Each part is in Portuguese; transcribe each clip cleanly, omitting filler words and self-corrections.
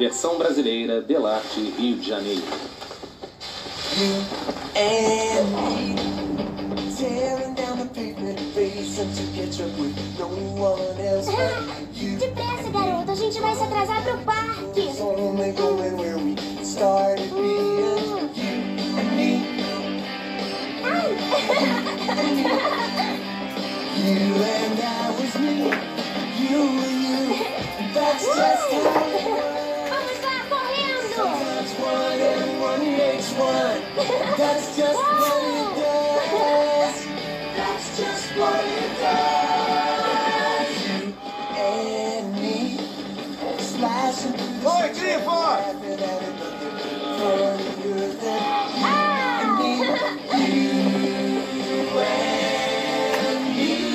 Versão brasileira, Delarte, Rio de Janeiro. You and me, tearing down the pavement, racing to catch up with no one else but you. Depressa, garota, a gente vai se atrasar pro parque. It's only going where we started being. You and me, you and I was me, you and you. That's just how it works. Vamos lá, correndo! Sometimes one and one makes one. That's just what it does. That's just what it does. You and me, splashing through the Oi, Clifford! laughing at it, nothing funnier than you and me. You and me.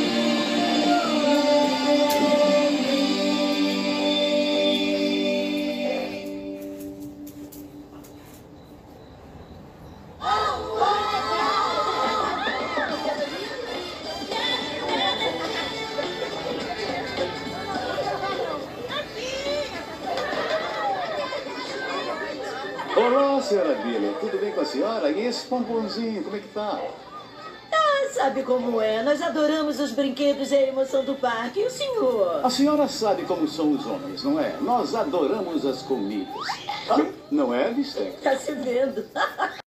Olá, senhora Bila. Tudo bem com a senhora? E esse pomponzinho, como é que tá? Ah, sabe como é? Nós adoramos os brinquedos e a emoção do parque. E o senhor? A senhora sabe como são os homens, não é? Nós adoramos as comidas. Ah, não é, Bistec? Tá se vendo.